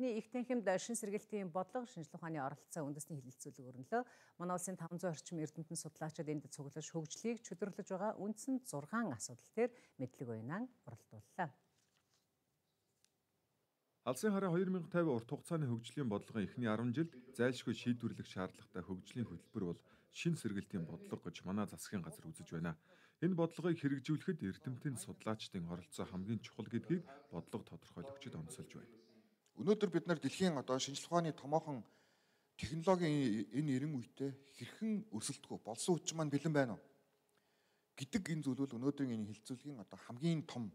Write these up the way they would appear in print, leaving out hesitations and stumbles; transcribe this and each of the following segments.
Бидний их танхимд шин сэргээлтийн бодлого шинжилгээ ухааны оролцоо үндэсний хилэлцүүлэг өрнөлөө. Манай улсын 500 орчим эрдэмтэн судлаачид энд цуглаж хөгжлийг чөдөрлөж байгаа үндсэн 6 асуудал дээр мэдлэг уянаа оролдууллаа. Алсын хараа 2050 урт хугацааны хөгжлийн бодлогын эхний 10 жилд зайлшгүй шийдвэрлэх шаардлагатай хөгжлийн хөтөлбөр бол шин сэргээлтийн бодлого гэж манай засгийн газар үзэж байна. Энэ бодлогыг хэрэгжүүлэхэд эрдэмтэн судлаачдын оролцоо хамгийн чухал гэдгийг бодлого тодорхойлогчид онцолж байна. Өнөөдөр бид нар дэлхийн шинжлэх ухааны томоохон технологийн энэ эрен үедээ хэрхэн өрсөлдөх болсон хүчин маань бэлэн байна уу гэдэг энэ зүйл бол өнөөдрийн энэ хилцүүлгийн хамгийн том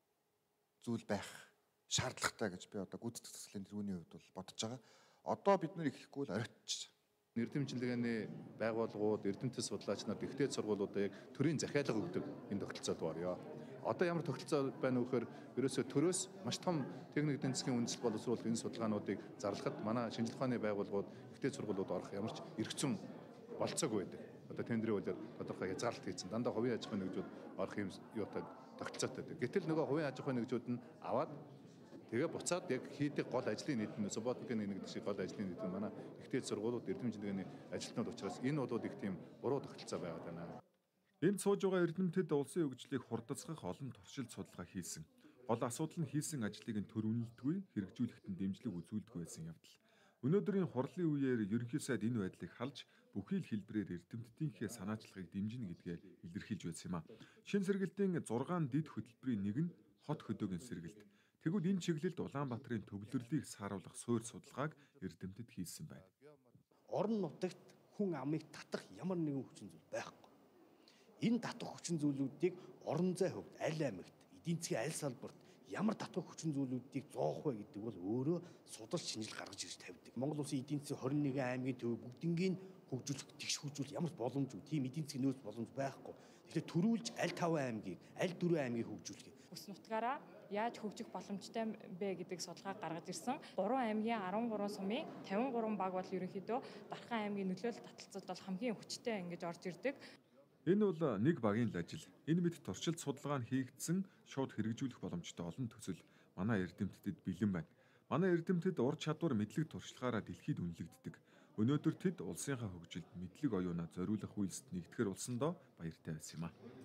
зүйл байх шаардлагатай гэж би гүйцэтгэх засгийн тэргүүний хувьд бол бодож байгаа. Одоо бид нар эхлэхгүй л оройтч. Эрдэмтчилгээний байгууллагууд, эрдэмтэн судлаач нар ихтэй сургуулиудаа яг төрийн захиалга өгдөг энэ тогтолцоод байна. Одоо ямар тогтолцоо байна вэ гэхээр ерөөсөө төрөөс маш том техник эдийн засгийн үндэслэл боловсруулах энэ судалгаануудыг зарлахад манай шинжлэх ухааны байгууллагууд, ихтэй сургуулиуд орох ямар ч эргэцэн болцоогүй байдаг. Одоо тендерийн хуулиар тодорхой хязгаарлалт хийсэн. Дандаа хувийн аж ахуйн нэгжүүд орох юм юутай тогтолцоотой байдаг. Гэтэл нөгөө хувийн аж ахуйн нэгжүүд нь аваад тэгээ буцаад яг хийдэг гол ажлын нийтэд субботикийн нэг шиг гол ажлын нийтэд манай ихтэй сургуулиуд эрдэмтчилгээний ажилтнууд учраас энэ бол их тийм буруу тогтолцоо байгаад байна. Энд сууж байгаа эрдэмтэд улсын хөгжлийг хурдцгах олон туршилт судалгаа хийсэн. Гол асуудал нь хийсэн ажлыг нь төр үнэлдэггүй, хэрэгжүүлэхэд нь дэмжлэг үзүүлдэггүй байсан явдал. Өнөөдрийн хурлын үеэр ерөнхий сайд энэ байдлыг халж бүхий л хэлбэрээр эрдэмтдийнхээ санаачлагыг дэмжинэ гэдгээ илэрхийлж байсан юм а. Шин сэргээлтийн 6 дид хөтөлбөрийн нэг нь хот хөдөөгийн сэргэлт. Тэгвэл энэ чиглэлд Улаанбаатарын төвлөрлийг сааруулах суурь судалгааг эрдэмтэд хийсэн байна. Орон нутагт хүн амыг татах ямар нэгэн хүчин зүйл байхгүй. Энэ татах хүчин зүйлүүдийг орон зай хөвд аль аймагт, эдийн засгийн аль салбарт ямар татах хүчин зүйлүүдийг зоох вэ гэдэг бол өөрөө судалж шинжил гаргаж ирж тавьдаг. Монгол улсын эдийн засгийн 21 аймгийн төв бүгднийг хөгжүүлэх, тэгш хөгжүүл ямар боломжгүй, тийм эдийн засгийн нөөц боломж байхгүй. Тэгэхээр төрүүлж аль 5 аймгийг, аль 4 аймгийг хөгжүүлэх. Бүс нутгаараа яаж хөгжих боломжтой бэ гэдэг судалгаа гаргаж ирсэн. 3 аймгийн 13 сумын 53 баг бол ерөнхийдөө Дархан аймгийн нөлөөлөлт таталцад бол хамгийн хүчтэй ингэж орж ирдэг. Энэ бол нэг багийн л ажил. Энэ мэд туршилт судалгаа нь хийгдсэн, шууд хэрэгжүүлэх боломжтой олон төсөл манай эрдэмтэдэд бэлэн байна. Манай эрдэмтэд ур чадвар мэдлэг туршлагаараа дэлхийд үнэлэгддэг. Өнөөдөр тэд улсынхаа хөгжилд мэдлэг оюунаа зориулах үйлсэд нэгтгэхэр болсондоо баяртай байсан юм а.